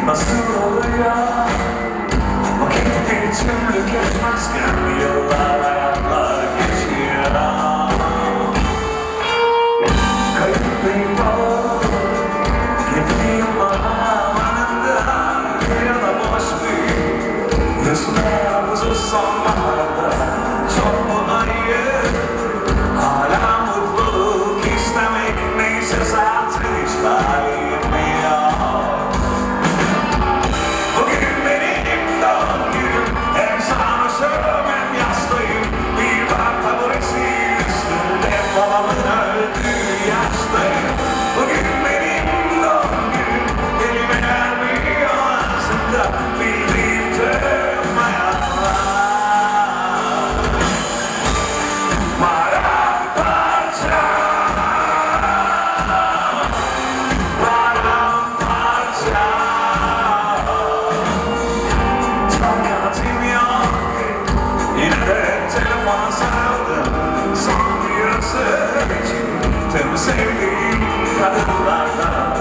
Nasıl oluyor? Vakit bir türlü geçmezken yıllar hayatlar geçiyor. Kayıp bir baba gibi yıllar anında ya da boş bir yüzme havuzu sonbaharda çok mu ayıp? Hala mutluluk istemek neyse zaten hiç bayılmıyor. Bugün benim doğum günüm, hem sarhoşum hem yastayım. Bir bar taburesi üstünde babamın öldüğü yaştayım. Bugün benim doğum günüm, kelimeler biliyor aslında bildiğim tüm hayatlar. Tüm sevdiğim kadınlardan